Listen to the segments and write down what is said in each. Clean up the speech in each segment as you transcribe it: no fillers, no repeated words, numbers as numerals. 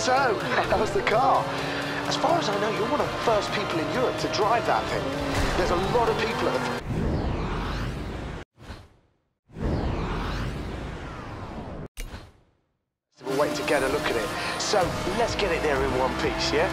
So, how's the car? As far as I know, you're one of the first people in Europe to drive that thing. There's a lot of people at the... We'll wait to get a look at it. So, let's get it there in one piece, yeah?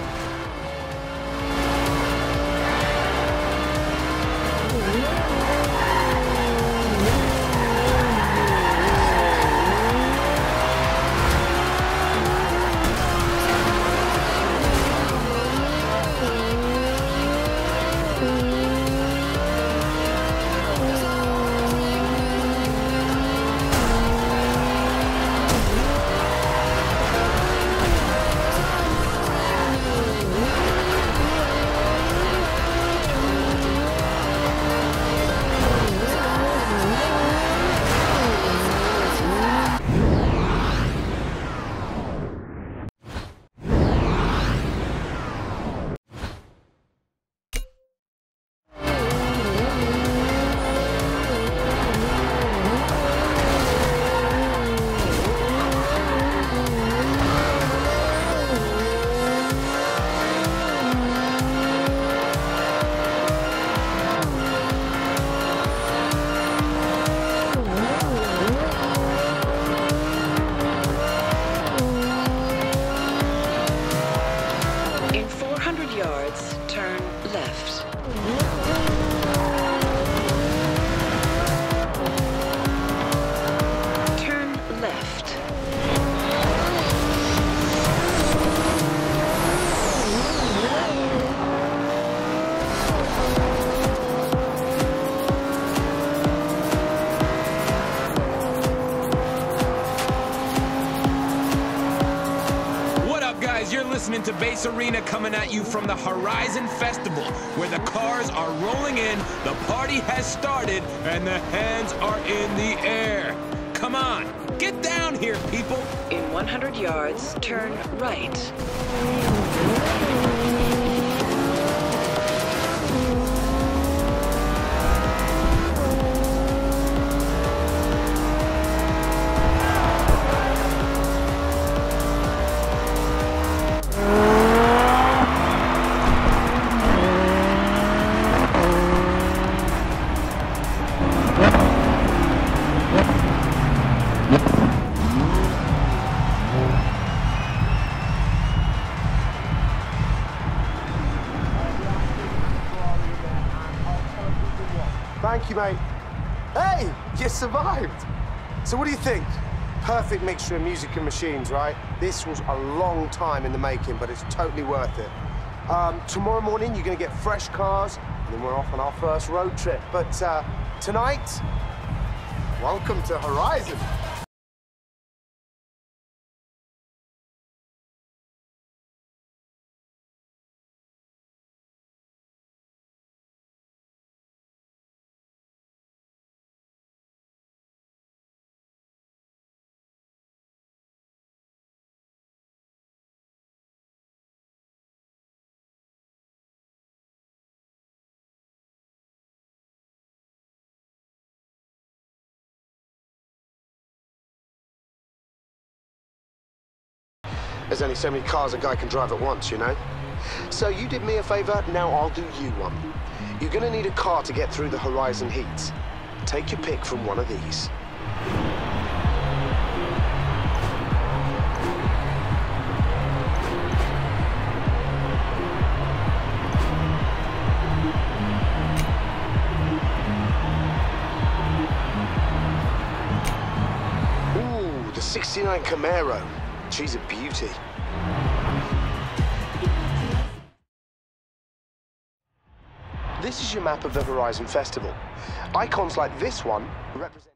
Turn left. Turn left. You're listening to Bass Arena coming at you from the Horizon Festival, where the cars are rolling in, the party has started, and the hands are in the air. Come on, get down here, people. In 100 yards, turn right. Thank you, mate. Hey, you survived. So what do you think? Perfect mixture of music and machines, right? This was a long time in the making, but it's totally worth it. Tomorrow morning, you're going to get fresh cars, and then we're off on our first road trip. But tonight, welcome to Horizon. There's only so many cars a guy can drive at once, you know? So you did me a favor, now I'll do you one. You're gonna need a car to get through the Horizon heats. Take your pick from one of these. Ooh, the '69 Camaro. She's a beauty. This is your map of the Horizon Festival. Icons like this one represent